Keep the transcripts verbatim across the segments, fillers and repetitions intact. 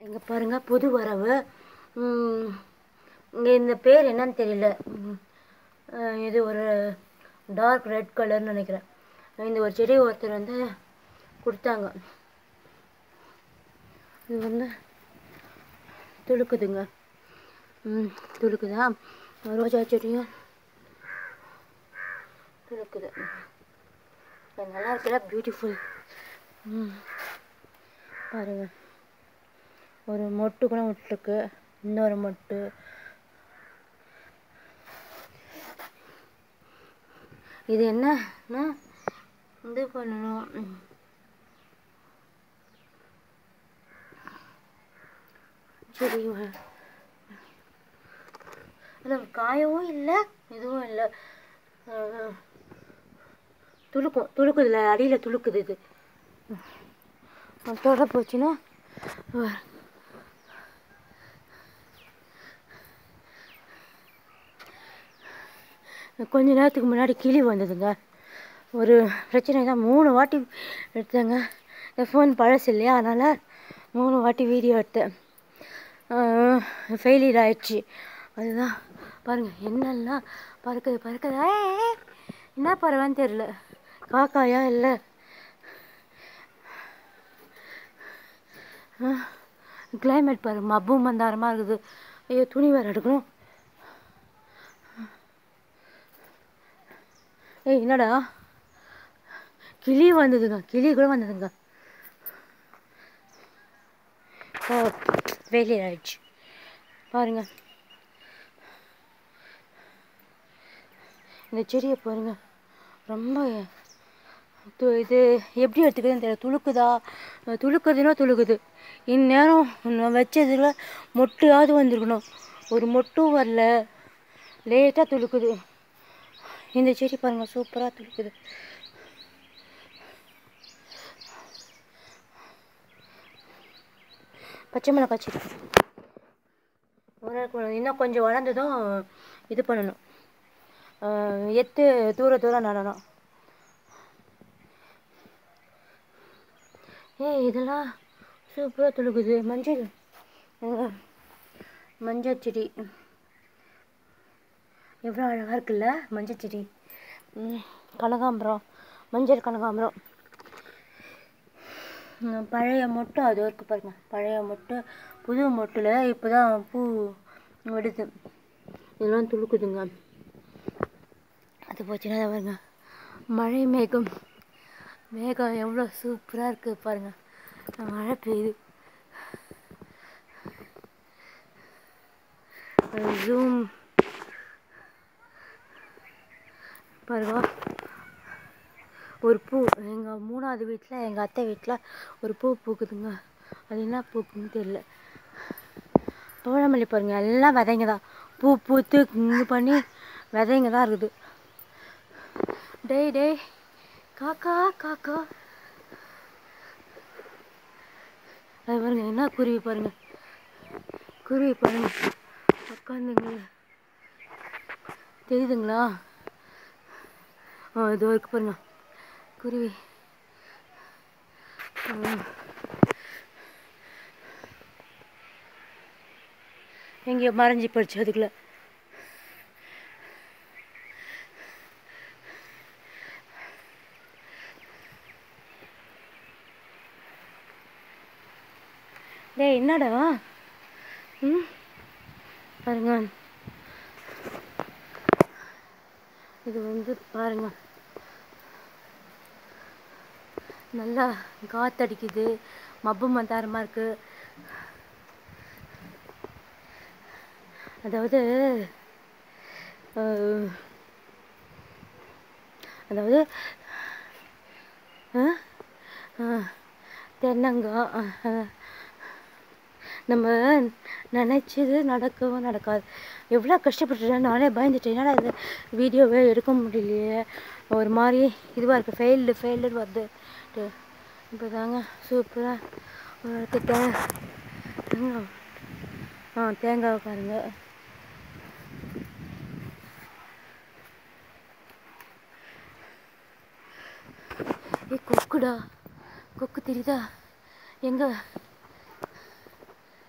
இங்கே பாருங்கள், புது வரவு. இங்கே இந்த பேர் என்னன்னு தெரியல. இது ஒரு டார்க் ரெட் கலர்னு நினைக்கிறேன். இந்த ஒரு செடி ஒருத்தர் வந்து கொடுத்தாங்க. இது வந்து துளுக்குதுங்க. ம் துளுக்குதா? ரோஜா செடியும் துளுக்குது. நல்லா இருக்குல்ல, பியூட்டிஃபுல். ம் பாருங்க, ஒரு மொட்டு கூட விட்டுருக்கு, இன்னொரு மொட்டு. இது என்னன்னா இது பண்ணணும். சரி, அதில் காயவும் இல்லை, எதுவும் இல்லை. துளுக்கும் துளுக்குதுல, அடியில் துளுக்குது. இது தொட போச்சுன்னா கொஞ்ச நேரத்துக்கு முன்னாடி கிளி வந்ததுங்க. ஒரு பிரச்சனை தான், மூணு வாட்டி எடுத்தேங்க. என் ஃபோன் பழசு இல்லையா, அதனால் மூணு வாட்டி வீடியோ எடுத்தேன். ஃபெயிலியர் ஆயிடுச்சு. அதுதான் பாருங்கள், என்னெல்லாம் பறக்குது பறக்குது. என்ன பறவைன்னு தெரில, காக்காயா இல்லை. கிளைமேட் பாரு, மப்பும் மந்தாரமாக இருக்குது. ஐயோ, துணி வேறு எடுக்கணும். ஏய், என்னடா, கிளி வந்ததுங்க, கிளி கூட வந்ததுங்க. ஓ, ஃபெயிலியர் ஆயிடுச்சு பாருங்க. இந்த செடியை பாருங்க, ரொம்ப இது எப்படி எடுத்துக்குதுன்னு தெரியல. துளுக்குதா, துளுக்குதுன்னா துளுக்குது. இந்நேரம் வச்சதுல மொட்டையாவது வந்திருக்கணும், ஒரு மொட்டும் வரல, லேட்டாக துளுக்குது. இந்த செடி பாருங்க, சூப்பராக துளுக்குது. பச்சை மிளகாய் செடி இன்னும் கொஞ்சம் வளர்ந்ததும் இது பண்ணணும், எத்து தூர தூரம் நடணும். ஏய், இதெல்லாம் சூப்பராக துளுக்குது. மஞ்சள் மஞ்சள் செடி எவ்வளோ அழகாக இருக்குல்ல, மஞ்சள் செடி. கனகாம்பரம், மஞ்சள் கனகாம்பரம். பழைய மொட்டு அது இருக்கு பாருங்க, பழைய மொட்டு. புது மொட்டில் இப்போ தான் பூ விடுது. இதெல்லாம் துளுக்குதுங்க. அது போச்சுன்னா பாருங்க, மழை மேகம். மேகம் எவ்வளோ சூப்பராக இருக்குது பாருங்க, மழை பெய்யுது. ஜூம் பாருங்க, ஒரு பூ எங்கள் மூணாவது வீட்டில், எங்கள் அத்தை வீட்டில் ஒரு பூ பூக்குதுங்க. அது என்ன பூக்குன்னு தெரியல. தோழமல்லி பாருங்க, எல்லாம் விதைங்க தான். பூ பூத்து இது பண்ணி விதைங்க தான் இருக்குது. டேய் டேய் காக்கா காக்கா, அது பாருங்க, என்ன குருவி பாருங்க, குருவி பாருங்க உட்காந்துங்க, தெரியுதுங்களா? ஆ, இதோ இருக்கு பாருங்க குருவி. எங்கேயோ மறைஞ்சி போயிடுச்சு அதுக்குள்ள. டேய், என்னடா? ம் பாருங்க, இது வந்து பாருங்க, நல்லா காத்தடிக்குது, மப்பு மந்தாரமாக இருக்குது. அதாவது அதாவது தென்னங்காய் நம்ம நினச்சது நடக்கவும் நடக்காது. எவ்வளோ கஷ்டப்பட்டுட்டேன், நானே பயந்துட்டேன். என்னடா இது வீடியோவே எடுக்க முடியலையே, ஒரு மாதிரி இதுவாக இருக்குது, ஃபெயில்டு ஃபெயில்டு வருது. இப்போ தாங்க சூப்பராக ஒரு தேங்காய். ஆ, தேங்காய் பாருங்க. ஏ, கொக்குடா, கொக்கு தெரியுதா? எங்க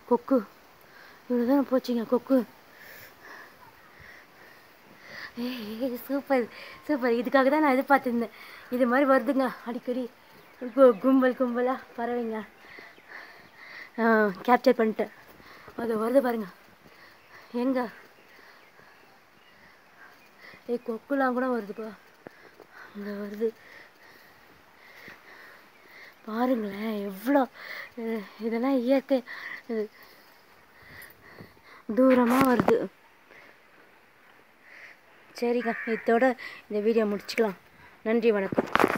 கொக்கு இவ்வளோ தூரம் போச்சுங்க கொக்கு. ஏய் சூப்பர் சூப்பர். இதுக்காக தான் நான் எதிர்பார்த்துருந்தேன். இது மாதிரி வருதுங்க அடிக்கடி கும்பல் கும்பலாக பறவைங்க. கேப்சர் பண்ணிட்டேன். அது வருது பாருங்க எங்க. ஏய் கொக்குலாம் கூட வருதுப்பா, அங்கே வருது பாருங்களேன் எவ்வளோ. இதெல்லாம் இயற்கை, தூரமாக வருது. சரிங்க, இதோட இந்த வீடியோ முடிச்சுக்கலாம். நன்றி, வணக்கம்.